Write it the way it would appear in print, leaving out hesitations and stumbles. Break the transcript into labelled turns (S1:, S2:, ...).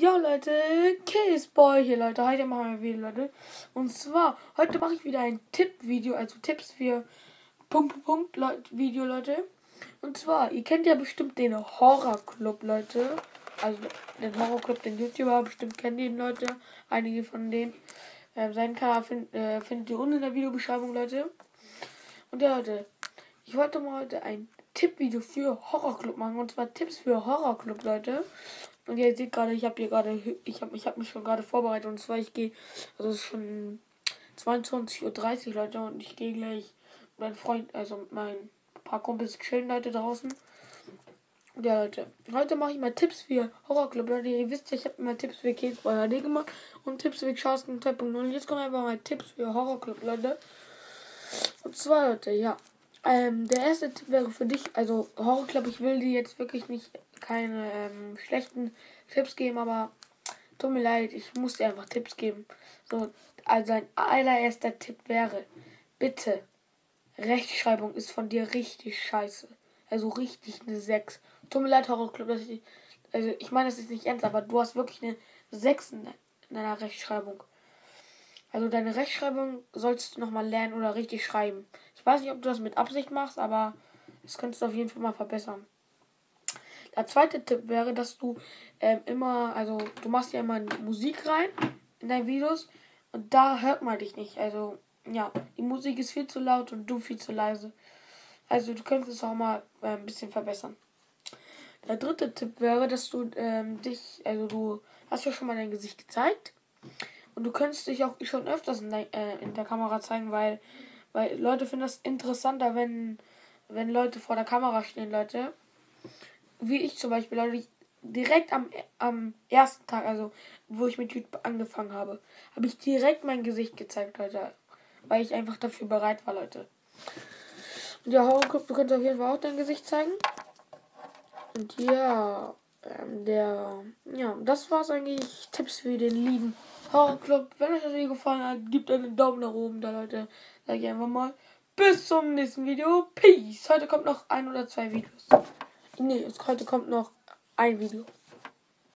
S1: Ja, Leute, Boy hier, Leute. Heute machen wir wieder, Leute. Und zwar, heute mache ich wieder ein Tipp-Video, also Tipps für Video, Leute. Und zwar, ihr kennt ja bestimmt den Horror-Club, Leute. Also den Horror-Club, den YouTuber, bestimmt kennt ihn, Leute. Einige von denen. Seinen Kanal findet ihr unten in der Videobeschreibung, Leute. Und ja, Leute, ich wollte mal heute ein Tippvideo für Horrorclub machen. Und zwar Tipps für Horrorclub, Leute. Und ihr seht gerade, ich habe mich schon gerade vorbereitet. Und zwar, also es ist schon 22:30 Uhr, Leute. Und ich gehe gleich mit meinem Freund, also mit meinen paar Kumpels chillen, Leute, draußen. Und ja, Leute, heute mache ich mal Tipps für Horrorclub, Leute. Ihr wisst ja, ich habe immer Tipps für Kids bei HD gemacht und Tipps für Schausken 2.0. Und jetzt kommen einfach mal Tipps für Horrorclub, Leute. Und zwar, Leute, ja. Der erste Tipp wäre für dich, also Horrorclub, ich will dir jetzt wirklich nicht keine schlechten Tipps geben, aber tut mir leid, ich muss dir einfach Tipps geben. So, also ein allererster Tipp wäre, bitte, Rechtschreibung ist von dir richtig scheiße. Also richtig eine 6. Tut mir leid, Horrorclub, also ich meine, das ist nicht ernst, aber du hast wirklich eine 6 in deiner Rechtschreibung. Also deine Rechtschreibung sollst du nochmal lernen oder richtig schreiben. Ich weiß nicht, ob du das mit Absicht machst, aber das könntest du auf jeden Fall mal verbessern. Der zweite Tipp wäre, dass du du machst ja immer Musik rein in deine Videos und da hört man dich nicht. Also, ja, die Musik ist viel zu laut und du viel zu leise. Also, du könntest es auch mal ein bisschen verbessern. Der dritte Tipp wäre, dass du du hast ja schon mal dein Gesicht gezeigt. Und du könntest dich auch schon öfters in der Kamera zeigen, weil Leute finden das interessanter, wenn Leute vor der Kamera stehen, Leute. Wie ich zum Beispiel, Leute, direkt am ersten Tag, also wo ich mit YouTube angefangen habe ich direkt mein Gesicht gezeigt, Leute. Weil ich einfach dafür bereit war, Leute. Und ja, Horrorclub, du könntest auf jeden Fall auch dein Gesicht zeigen. Und ja, das war's eigentlich. Tipps für den lieben Horrorclub. Wenn euch das Video gefallen hat, gebt einen Daumen nach oben da, Leute. Sag ich einfach mal. Bis zum nächsten Video. Peace. Heute kommt noch ein oder zwei Videos. Nee, heute kommt noch ein Video.